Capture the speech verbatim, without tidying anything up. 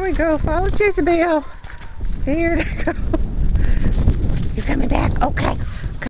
we go. Follow Jezebel. Here they go. You coming back? Okay.